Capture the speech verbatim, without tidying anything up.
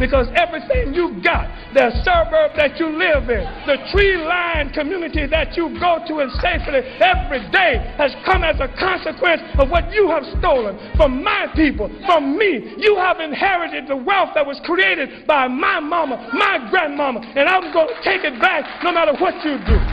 because everything you got, the suburb that you live in, the tree-lined community that you go to in safety every day has come as a consequence of what you have stolen from my people, from me. You have inherited the wealth that was created by my mama, my grandmama, and I'm going to take it back no matter what you do.